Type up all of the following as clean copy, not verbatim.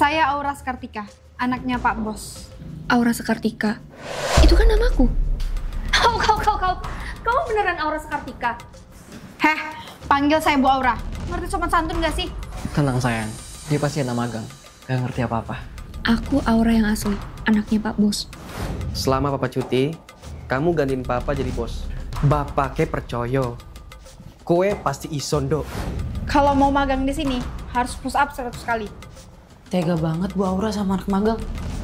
Saya Aura Sekartika, anaknya Pak Bos. Aura Sekartika? Itu kan namaku. Kamu beneran Aura Sekartika? Heh, panggil saya Bu Aura. Ngerti sopan santun gak sih? Tenang sayang, dia pasti anak magang, gak ngerti apa-apa. Aku Aura yang asli, anaknya Pak Bos. Selama Papa cuti, kamu gantiin Papa jadi bos. Bapak ke percaya, kowe pasti isondo. Kalau mau magang di sini, harus push up 100 kali. Tega banget Bu Aura sama anak magang.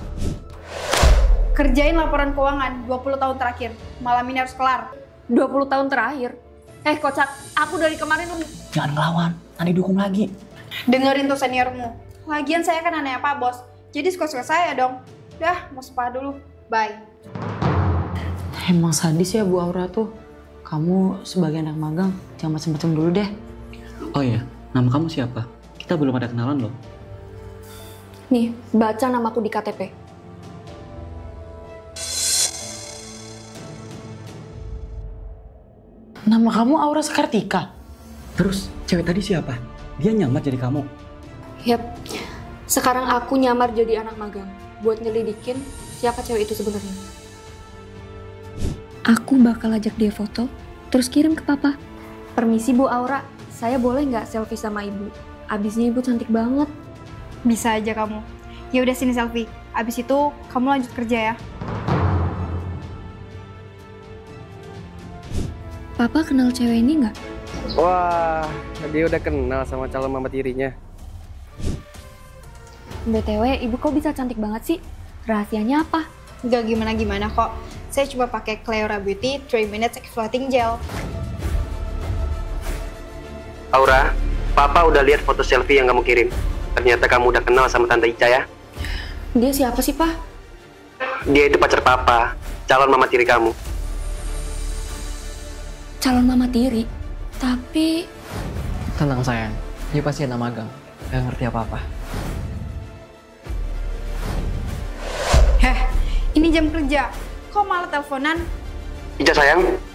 Kerjain laporan keuangan 20 tahun terakhir. Malam ini harus kelar. 20 tahun terakhir? Kocak, aku dari kemarin Jangan ngelawan, nanti dukung lagi. dengerin tuh seniormu. Lagian saya kan anaknya Pak Bos, jadi suka-suka saya dong. Dah, mau spa dulu. Bye. Emang sadis ya Bu Aura tuh. Kamu sebagai anak magang, jangan macem-macem dulu deh. Oh iya, nama kamu siapa? Kita belum ada kenalan loh. Nih, baca namaku di KTP. Nama kamu Aura Sekartika? Terus, cewek tadi siapa? Dia nyamar jadi kamu. Yap, sekarang aku nyamar jadi anak magang buat nyelidikin siapa cewek itu sebenarnya. Aku bakal ajak dia foto, terus kirim ke papa. Permisi Bu Aura, saya boleh nggak selfie sama ibu? Abisnya ibu cantik banget. Bisa aja kamu. Ya udah sini selfie. Abis itu kamu lanjut kerja ya. Papa kenal cewek ini nggak? Wah, dia udah kenal sama calon mama tirinya. BTW, ibu kok bisa cantik banget sih? Rahasianya apa? Gak gimana-gimana kok. Saya cuma pakai Cleora Beauty 3 Minutes Exfoliating Gel. Aura, Papa udah lihat foto selfie yang kamu kirim. Ternyata kamu udah kenal sama Tante Ica ya. Dia siapa sih, Pak? Dia itu pacar Papa, calon mama tiri kamu. Calon mama tiri. Tapi Tenang sayang, dia pasti anak magang, gak ngerti apa-apa. Heh, ini jam kerja. Kok malah teleponan? Ica sayang,